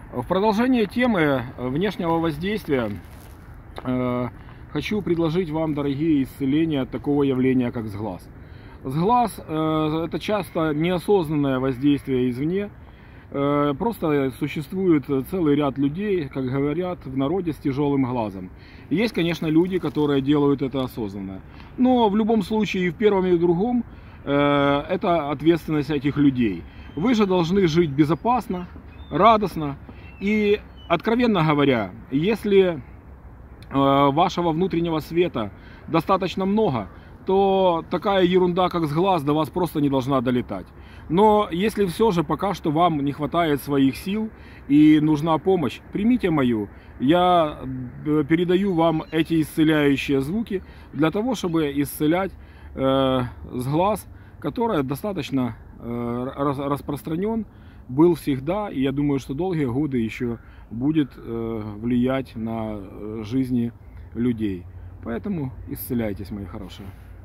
В продолжение темы внешнего воздействия хочу предложить вам, дорогие, исцеление от такого явления, как сглаз. Сглаз – это часто неосознанное воздействие извне. Просто существует целый ряд людей, как говорят в народе, с тяжелым глазом. Есть, конечно, люди, которые делают это осознанно. Но в любом случае, и в первом, и в другом, это ответственность этих людей. Вы же должны жить безопасно, радостно. И, откровенно говоря, если вашего внутреннего света достаточно много, то такая ерунда, как сглаз, до вас просто не должна долетать. Но если все же пока что вам не хватает своих сил и нужна помощь, примите мою. Я передаю вам эти исцеляющие звуки для того, чтобы исцелять сглаз, который достаточно распространен, был всегда, и я думаю, что долгие годы еще будет влиять на жизни людей. Поэтому исцеляйтесь, мои хорошие.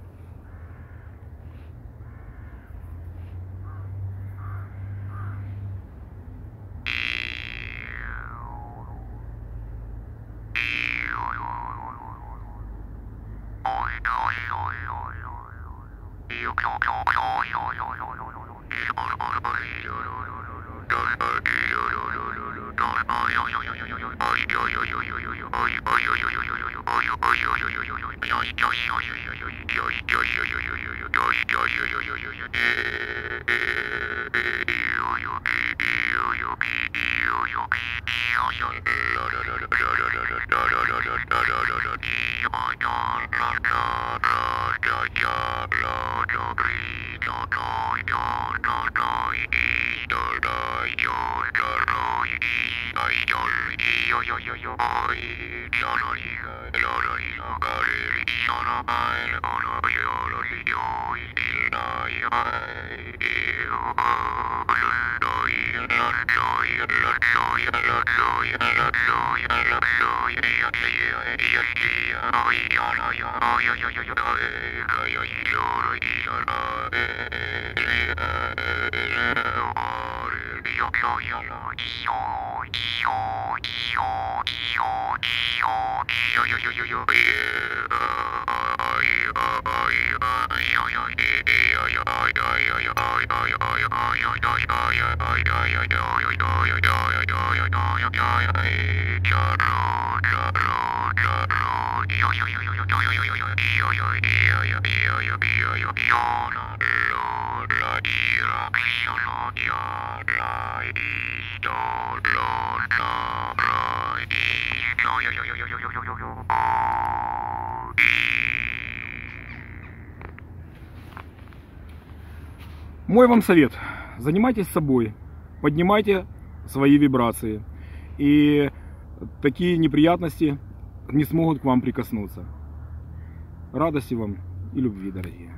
Мой вам совет: занимайтесь собой, поднимайте свои вибрации, и такие неприятности не смогут к вам прикоснуться. Радости вам и любви, дорогие.